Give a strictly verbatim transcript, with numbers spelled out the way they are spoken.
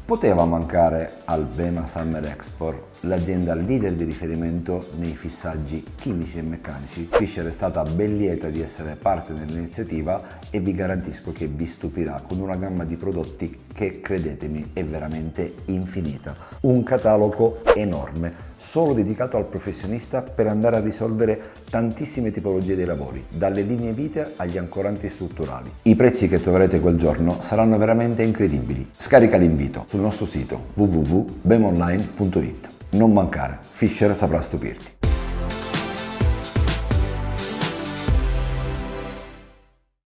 Poteva mancare al BEMA Summer Expo l'azienda leader di riferimento nei fissaggi chimici e meccanici. Fisher è stata ben lieta di essere parte dell'iniziativa e vi garantisco che vi stupirà con una gamma di prodotti che, credetemi, è veramente infinita. Un catalogo enorme, solo dedicato al professionista per andare a risolvere tantissime tipologie di lavori, dalle linee vite agli ancoranti strutturali. I prezzi che troverete quel giorno saranno veramente incredibili. Scarica l'invito sul nostro sito w w w punto bemonline punto it. Non mancare, Fisher saprà stupirti.